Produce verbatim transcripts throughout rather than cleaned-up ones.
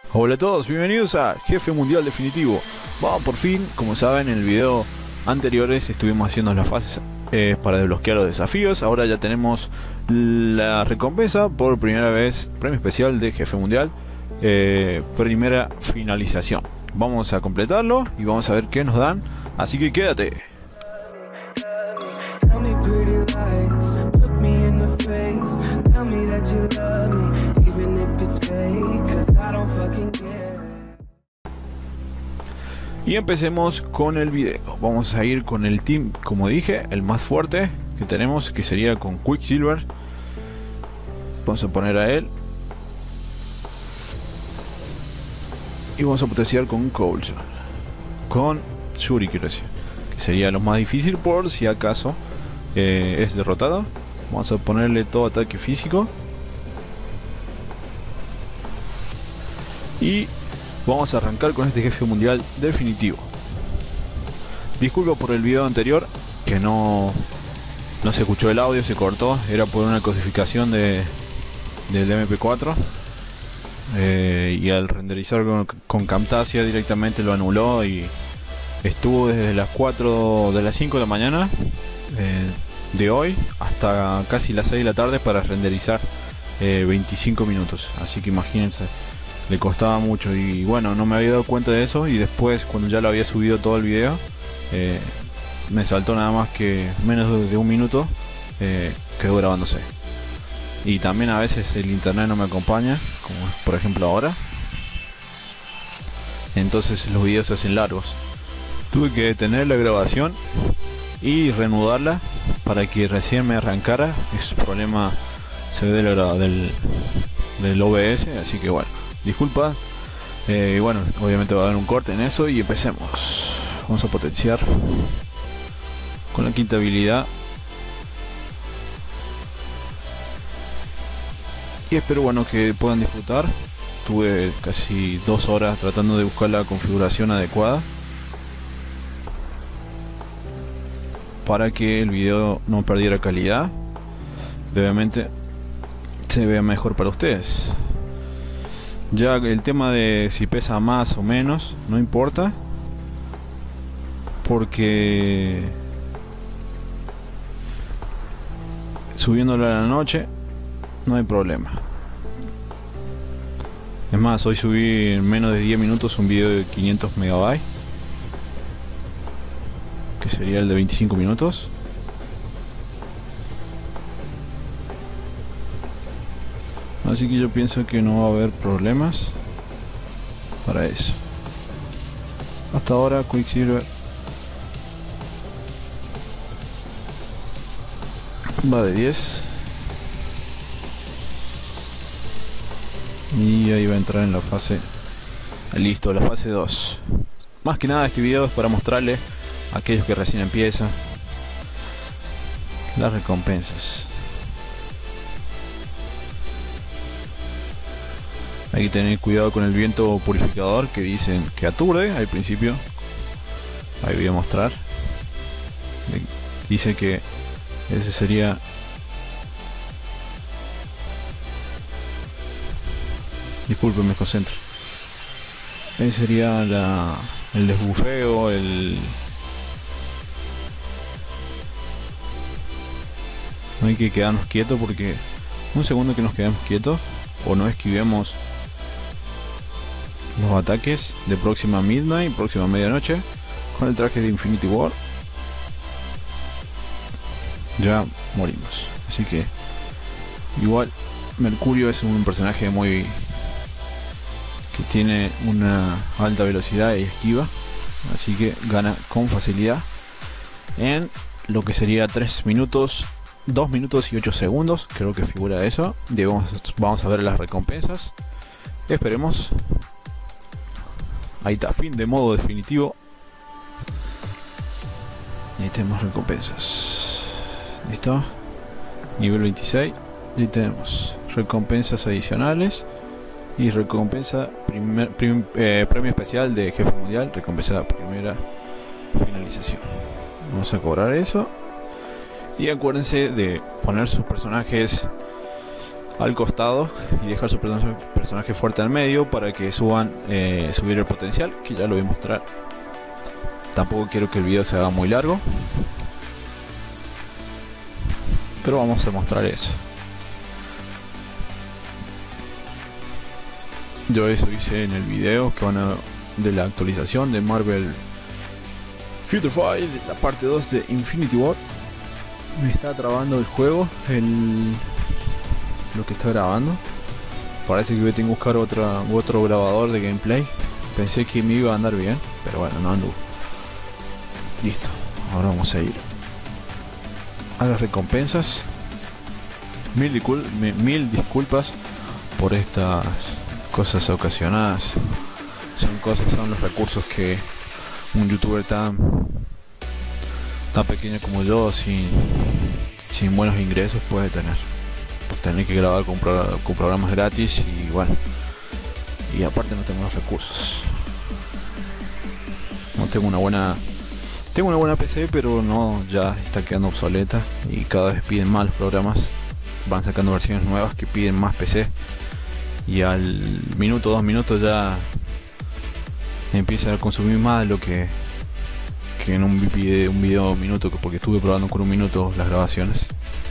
Hola a todos, bienvenidos a Jefe Mundial Definitivo. Vamos, por fin, como saben, en el video anteriores estuvimos haciendo las fases eh, para desbloquear los desafíos. Ahora ya tenemos la recompensa por primera vez, premio especial de Jefe Mundial, eh, primera finalización. Vamos a completarlo y vamos a ver qué nos dan, así que quédate. Y empecemos con el video. Vamos a ir con el team, como dije, el más fuerte que tenemos, que sería con Quicksilver. Vamos a poner a él y vamos a potenciar con Coulson, con Shuri, quiero decir, que sería lo más difícil por si acaso eh, es derrotado. Vamos a ponerle todo ataque físico y vamos a arrancar con este jefe mundial definitivo. Disculpa por el video anterior que no no se escuchó el audio, se cortó, era por una codificación de del eme pe cuatro, eh, y al renderizar con, con Camtasia directamente lo anuló y estuvo desde las cuatro de las cinco de la mañana eh, de hoy hasta casi las seis de la tarde para renderizar eh, veinticinco minutos, así que imagínense, le costaba mucho y bueno, no me había dado cuenta de eso, y después cuando ya lo había subido todo el video eh, me saltó nada más que menos de un minuto eh, quedó grabándose. Y también a veces el internet no me acompaña, como por ejemplo ahora, entonces los videos se hacen largos. Tuve que detener la grabación y reanudarla para que recién me arrancara. Es un problema se ve del, del, del o be ese, así que bueno, disculpa, eh, y bueno, obviamente va a haber un corte en eso y empecemos. Vamos a potenciar con la quinta habilidad y espero bueno que puedan disfrutar. Tuve casi dos horas tratando de buscar la configuración adecuada para que el video no perdiera calidad, obviamente se vea mejor para ustedes. Ya el tema de si pesa más o menos no importa, porque subiéndolo a la noche no hay problema. Es más, hoy subí en menos de diez minutos un video de quinientos megabytes, que sería el de veinticinco minutos. Así que yo pienso que no va a haber problemas para eso. Hasta ahora Quicksilver va de diez. Y ahí va a entrar en la fase. Listo, la fase dos. Más que nada este video es para mostrarle a aquellos que recién empiezan las recompensas. Hay que tener cuidado con el viento purificador, que dicen que aturde al principio. Ahí voy a mostrar. Dice que ese sería disculpen, me concentro. Ese sería la, el desbufeo, el no hay que quedarnos quietos, porque un segundo que nos quedemos quietos o no esquivemos los ataques de próxima midnight, próxima medianoche, con el traje de Infinity War ya morimos. Así que igual Mercurio es un personaje muy que tiene una alta velocidad y esquiva, así que gana con facilidad en lo que sería tres minutos, dos minutos y ocho segundos, creo que figura eso. Digamos, vamos a ver las recompensas, esperemos. Ahí está, fin de modo definitivo. Y ahí tenemos recompensas. Listo. Nivel veintiséis. Y tenemos recompensas adicionales y recompensa primer, prim, eh, premio especial de jefe mundial, recompensa primera finalización. Vamos a cobrar eso. Y acuérdense de poner sus personajes al costado y dejar su personaje, personaje fuerte al medio para que suban eh, subir el potencial, que ya lo voy a mostrar. Tampoco quiero que el video se haga muy largo, pero vamos a mostrar eso. Yo eso hice en el video que van a, de la actualización de Marvel Future Fight, la parte dos de Infinity War. Me está trabando el juego, el, lo que está grabando. Parece que voy a tener que buscar otra, otro grabador de gameplay. Pensé que me iba a andar bien, pero bueno, no anduvo. Listo, ahora vamos a ir a las recompensas. Mil, discul mil disculpas por estas cosas ocasionadas. Son cosas, son los recursos que un youtuber tan tan pequeño como yo, sin, sin buenos ingresos, puede tener. Por tener que grabar con, pro con programas gratis y bueno, y aparte no tengo los recursos. No tengo una buena tengo una buena P C, pero no, ya está quedando obsoleta y cada vez piden más los programas. Van sacando versiones nuevas que piden más P C y al minuto, dos minutos ya empieza a consumir más de lo que que en un video, un video un minuto, porque estuve probando con un minuto las grabaciones.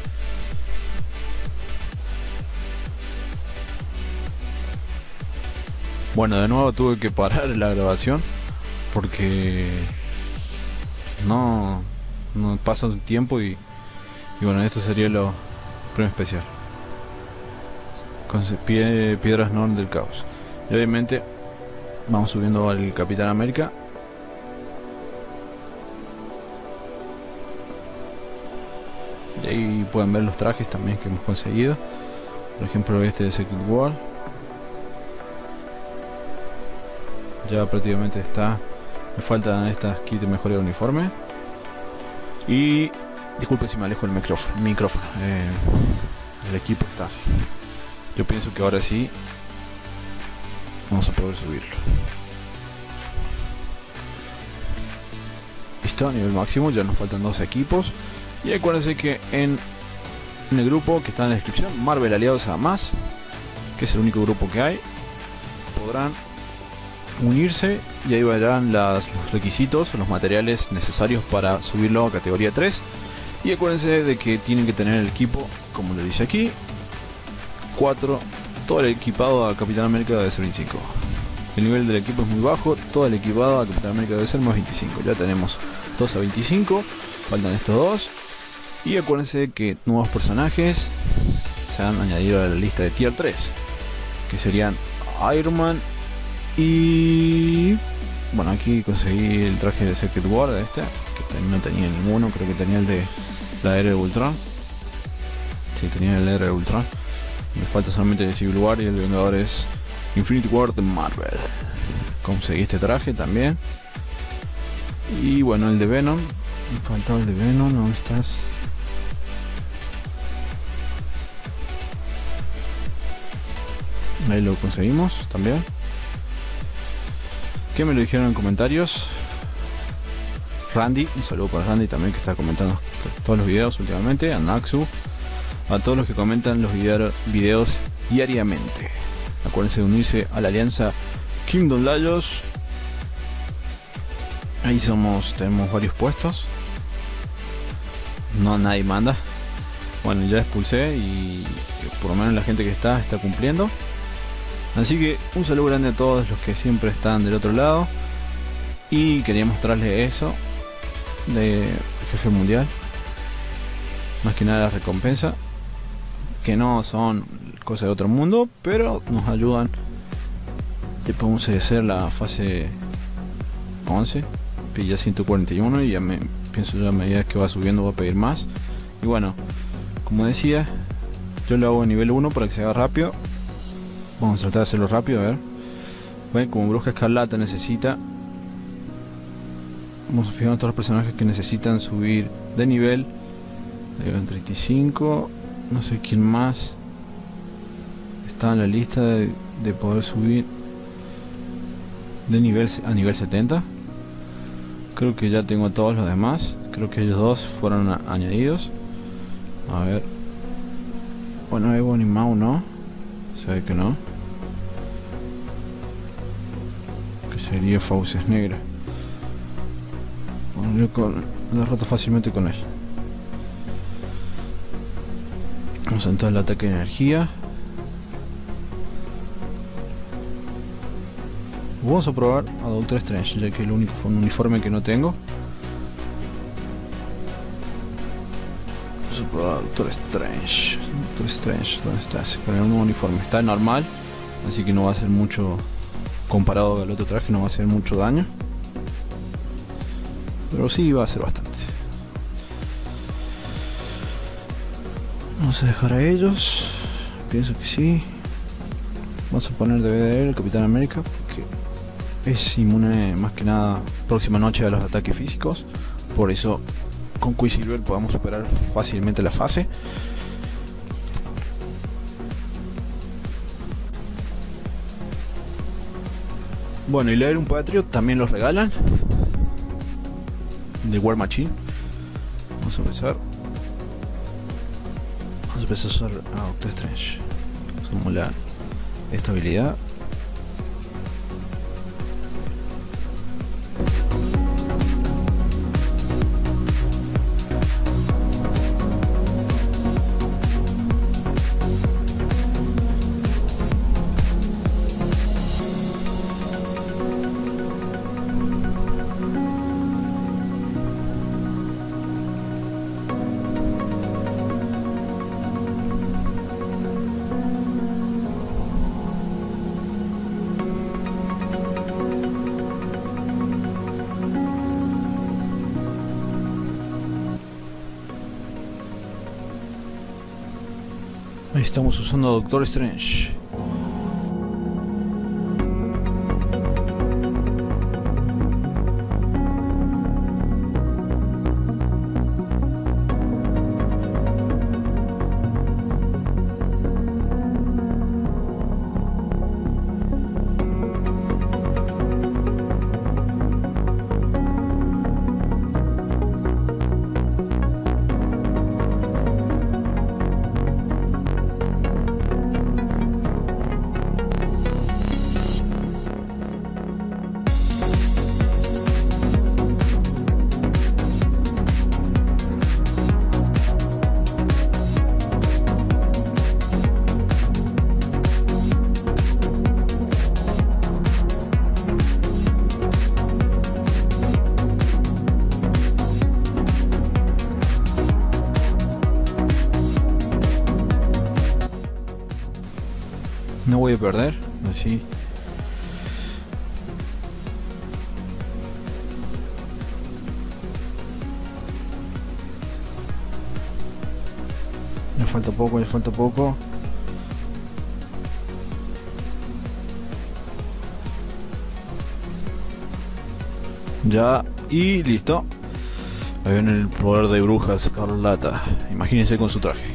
Bueno, de nuevo tuve que parar la grabación porque no, no pasa un tiempo y, y bueno, esto sería lo premio especial con pie, piedras Norn del caos. Y obviamente vamos subiendo al Capitán América. Y ahí pueden ver los trajes también que hemos conseguido. Por ejemplo, este de Secret War. Ya prácticamente está. Me faltan estas kits de mejora de uniforme. Y disculpe si me alejo el micrófono. micrófono. Eh, el equipo está así. Yo pienso que ahora sí vamos a poder subirlo. Listo, a nivel máximo. Ya nos faltan dos equipos. Y acuérdense que en, en el grupo que está en la descripción, Marvel Aliados a Más, que es el único grupo que hay, podrán unirse y ahí verán las, los requisitos o los materiales necesarios para subirlo a categoría tres. Y acuérdense de que tienen que tener el equipo, como lo dice aquí, cuatro, todo el equipado a Capitán América debe ser veinticinco. El nivel del equipo es muy bajo, todo el equipado a Capitán América debe ser más veinticinco. Ya tenemos dos a veinticinco, faltan estos dos. Y acuérdense que nuevos personajes se han añadido a la lista de tier tres, que serían Iron Man y... bueno, aquí conseguí el traje de Secret War de este, que no tenía ninguno, creo que tenía el de la era de Ultron. Sí, tenía el era de Ultron. Me falta solamente el de Civil War y el de Vengadores Infinity War de Marvel. Conseguí este traje también. Y bueno, el de Venom. Me faltaba el de Venom, ¿dónde estás? Ahí lo conseguimos también. ¿Qué me lo dijeron en comentarios? Randy, un saludo para Randy también, que está comentando todos los videos últimamente. A Naxu, a todos los que comentan los video, videos diariamente. Acuérdense de unirse a la alianza Kingdom Lions. Ahí somos, tenemos varios puestos. No, nadie manda. Bueno, ya expulsé y por lo menos la gente que está está cumpliendo. Así que un saludo grande a todos los que siempre están del otro lado. Y quería mostrarles eso de jefe mundial. Más que nada la recompensa, que no son cosas de otro mundo, pero nos ayudan. Y podemos hacer la fase once. Pilla ciento cuarenta y uno y ya me pienso, ya a medida que va subiendo va a pedir más. Y bueno, como decía, yo lo hago en nivel uno para que se haga rápido. Vamos a tratar de hacerlo rápido, a ver. Bueno, como Bruja Escarlata necesita, vamos a fijar a todos los personajes que necesitan subir de nivel. Nivel treinta y cinco. No sé quién más está en la lista de, de poder subir de nivel a nivel setenta. Creo que ya tengo a todos los demás. Creo que ellos dos fueron a, añadidos. A ver. Bueno, Evo ni Mau no. Se ve que no. Que sería Fauces Negra. Bueno, yo con, lo derroto fácilmente con él. Vamos a entrar al ataque de energía. Vamos a probar a Doctor Strange, ya que es el único uniforme que no tengo. Vamos a probar a Doctor Strange. Doctor Strange, ¿dónde estás? Con el nuevo uniforme. Está normal, así que no va a hacer mucho. Comparado al otro traje, no va a hacer mucho daño. Pero sí va a hacer bastante. Vamos a dejar a ellos. Pienso que sí. Vamos a poner D V D el Capitán América, porque es inmune más que nada próxima noche a los ataques físicos. Por eso con Quicksilver podemos superar fácilmente la fase. Bueno, y leer un Patriot también los regalan de War Machine. Vamos a empezar. Vamos a empezar a usar a Doctor Strange. Usamos la esta habilidad. Ahí estamos usando a Doctor Strange. No voy a perder, así. Me falta poco, me falta poco. Ya, y listo. Ahí viene el poder de Bruja Escarlata. Imagínense con su traje.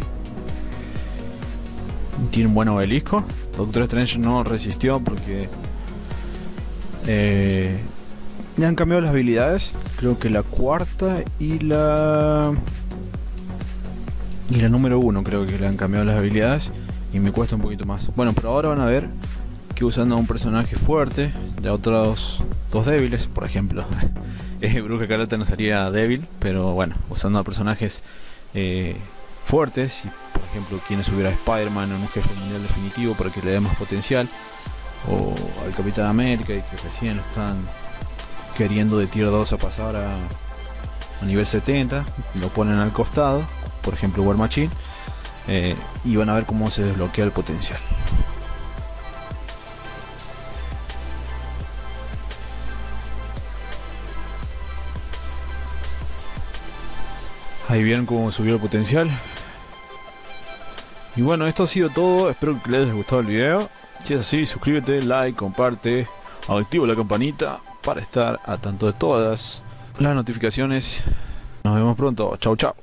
Tiene un buen obelisco. Doctor Strange no resistió porque eh, le han cambiado las habilidades. Creo que la cuarta y la y la número uno creo que le han cambiado las habilidades y me cuesta un poquito más. Bueno, pero ahora van a ver que usando a un personaje fuerte y a otros dos débiles, por ejemplo, eh, Bruja Escarlata no sería débil, pero bueno, usando a personajes eh, fuertes, y por ejemplo quienes hubiera Spider-Man en un jefe mundial definitivo para que le dé más potencial, o al Capitán América, y que recién lo están queriendo de tier dos a pasar a, a nivel setenta, lo ponen al costado, por ejemplo War Machine, eh, y van a ver cómo se desbloquea el potencial. Ahí vieron cómo subió el potencial. Y bueno, esto ha sido todo. Espero que les haya gustado el video. Si es así, suscríbete, like, comparte, activa la campanita para estar a tanto de todas las notificaciones. Nos vemos pronto. Chau, chau.